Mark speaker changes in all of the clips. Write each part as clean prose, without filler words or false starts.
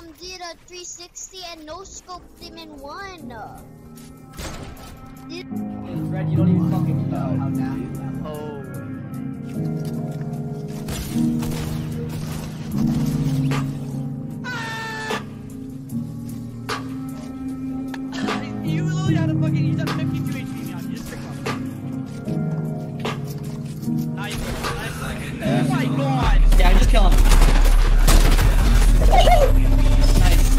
Speaker 1: did a 360 and no scoped him in one.
Speaker 2: Fred, you don't even fucking know how now. Oh. You literally had a fucking, he's at 52 HP now, just pick up. Nice. Oh my god! Yeah, just kill him. Nice.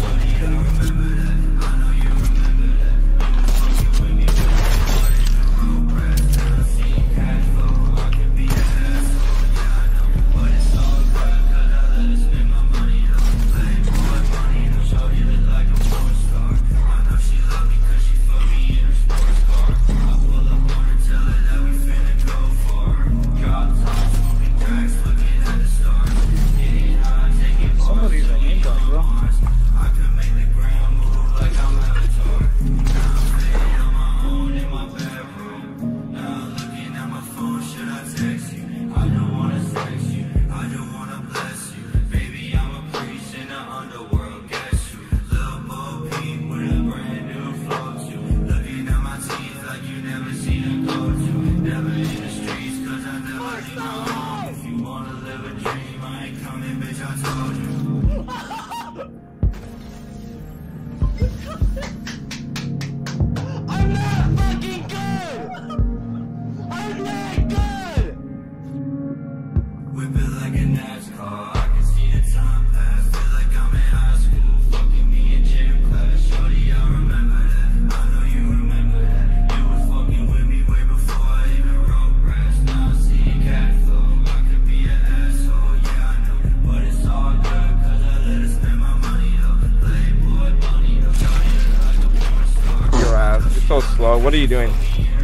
Speaker 3: So slow. What are you doing?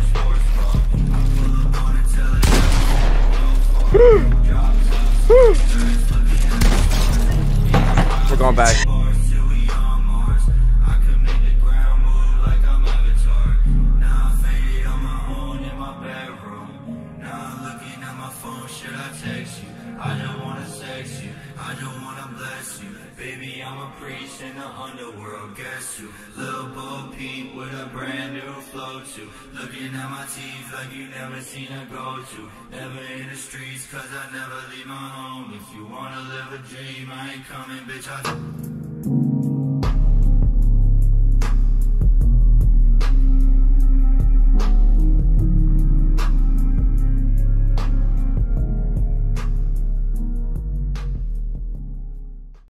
Speaker 3: We're going back.
Speaker 4: I don't wanna sex you, I don't wanna bless you. Baby, I'm a priest in the underworld, guess who? Lil' Bo Peep with a brand new flow too. Looking at my teeth like you never seen a go-to. Never in the streets cause I never leave my home. If you wanna live a dream, I ain't coming, bitch,